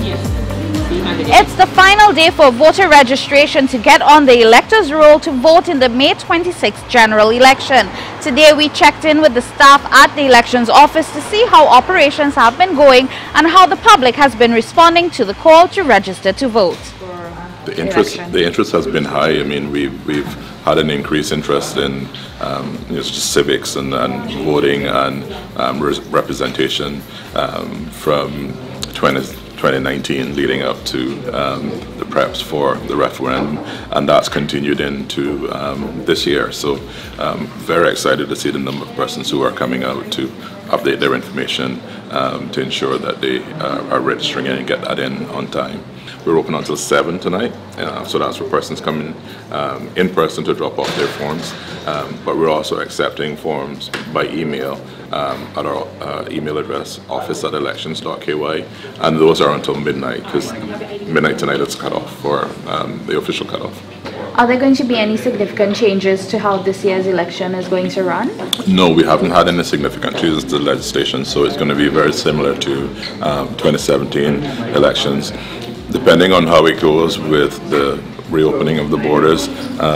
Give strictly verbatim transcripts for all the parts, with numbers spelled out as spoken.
It's the final day for voter registration to get on the electors' roll to vote in the May twenty-sixth general election. Today we checked in with the staff at the elections office to see how operations have been going and how the public has been responding to the call to register to vote. The interest, the interest has been high. I mean, we've, we've had an increased interest in um, you know, just civics and, and voting and um, representation um, from twenty nineteen leading up to um, the preps for the referendum, and that's continued into um, this year. So um, very excited to see the number of persons who are coming out to update their information um, to ensure that they uh, are registering and get that in on time. We're open until seven tonight, uh, so that's for persons coming um, in person to drop off their forms, um, but we're also accepting forms by email um, at our uh, email address, office at elections dot K Y, and those are until midnight, because midnight tonight is cut off for um, the official cutoff. Are there going to be any significant changes to how this year's election is going to run? No, we haven't had any significant changes to the legislation, so it's going to be very similar to um, twenty seventeen elections. Depending on how it goes with the reopening of the borders,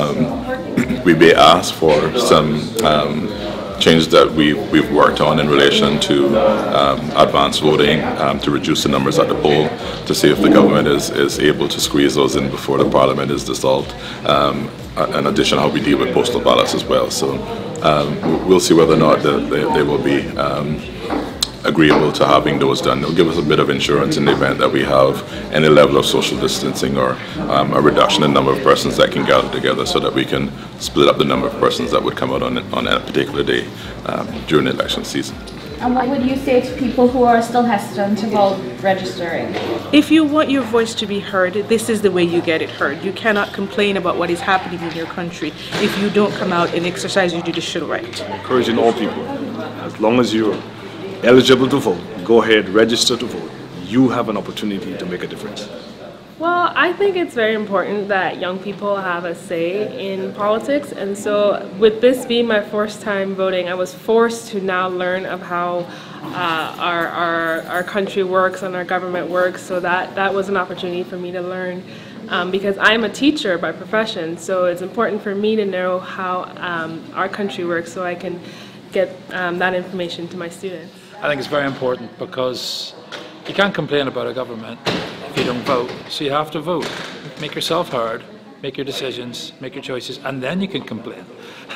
um, we may ask for some um, changes that we, we've worked on in relation to um, advanced voting, um, to reduce the numbers at the poll, to see if the government is, is able to squeeze those in before the parliament is dissolved. Um, in addition, how we deal with postal ballots as well. So um, we'll see whether or not they, they, they will be um, agreeable to having those done. It'll give us a bit of insurance in the event that we have any level of social distancing or um, a reduction in the number of persons that can gather together, so that we can split up the number of persons that would come out on, on a particular day um, during the election season. And what would you say to people who are still hesitant about registering? If you want your voice to be heard, this is the way you get it heard. You cannot complain about what is happening in your country if you don't come out and exercise your judicial right. Encouraging all people, as long as you're eligible to vote, go ahead, register to vote. You have an opportunity to make a difference. Well, I think it's very important that young people have a say in politics, and so with this being my first time voting, I was forced to now learn of how uh, our, our, our country works and our government works, so that, that was an opportunity for me to learn. Um, because I'm a teacher by profession, so it's important for me to know how um, our country works so I can get um, that information to my students. I think it's very important, because you can't complain about a government if you don't vote. So you have to vote. Make yourself heard, make your decisions, make your choices, and then you can complain.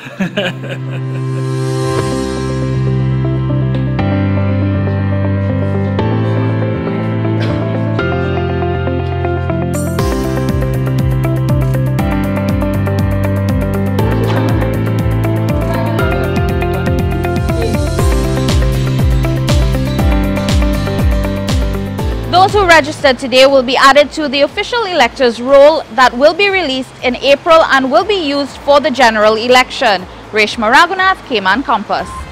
Those who registered today will be added to the official electors' roll that will be released in April and will be used for the general election. Reshma Raghunath, Cayman Compass.